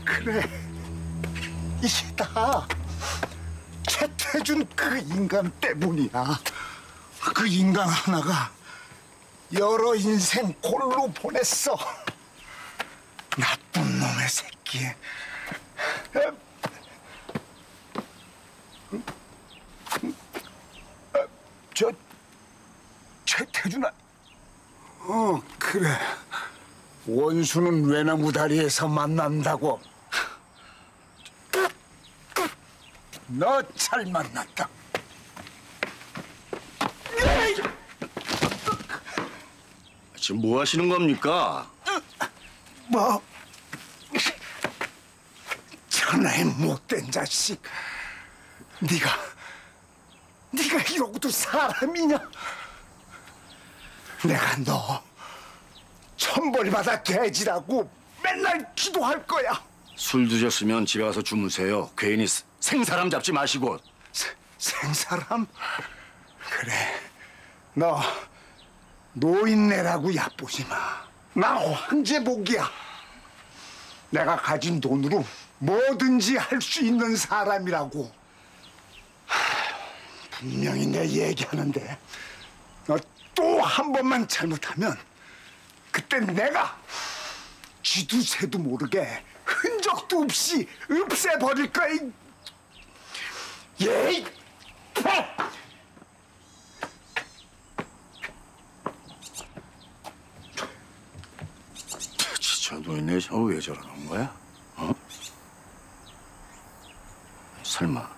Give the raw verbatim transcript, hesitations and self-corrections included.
그래, 이게 다 최태준 그 인간 때문이야. 그 인간 하나가 여러 인생 골로 보냈어. 나쁜 놈의 새끼. 저 최태준아. 어, 그래. 원수는 외나무 다리에서 만난다고. 너 잘 만났다. 지금 뭐 하시는 겁니까? 뭐? 천하의 못된 자식. 네가 네가 이러고도 사람이냐? 내가 너 천벌받아 돼지라고 맨날 기도할 거야. 술 드셨으면 집에 가서 주무세요. 괜히 생사람 잡지 마시고. 세, 생사람? 그래, 너 노인네라고 얕보지 마. 나 황제복이야. 내가 가진 돈으로 뭐든지 할 수 있는 사람이라고. 분명히 내 얘기하는데 너 또 한 번만 잘못하면 그땐 내가 쥐도 새도 모르게 흔적도 없이 없애버릴 거야. 예이! 진짜 노인네 저거 왜 저러는 거야? 어? 설마